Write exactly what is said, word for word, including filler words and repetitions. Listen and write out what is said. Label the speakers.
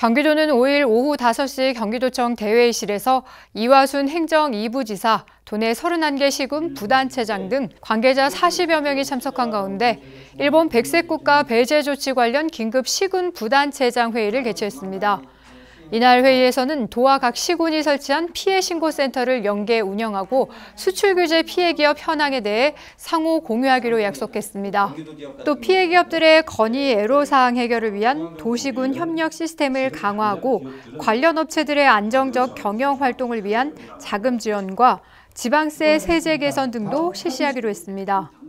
Speaker 1: 경기도는 오일 오후 다섯 시 경기도청 대회의실에서 이화순 행정 이 부지사, 도내 서른한 개 시군 부단체장 등 관계자 사십여 명이 참석한 가운데 일본 백색 국가 배제 조치 관련 긴급 시군 부단체장 회의를 개최했습니다. 이날 회의에서는 도와 각 시군이 설치한 피해 신고 센터를 연계 운영하고 수출 규제 피해 기업 현황에 대해 상호 공유하기로 약속했습니다. 또 피해 기업들의 건의 애로사항 해결을 위한 도시군 협력 시스템을 강화하고 관련 업체들의 안정적 경영 활동을 위한 자금 지원과 지방세 세제 개선 등도 실시하기로 했습니다.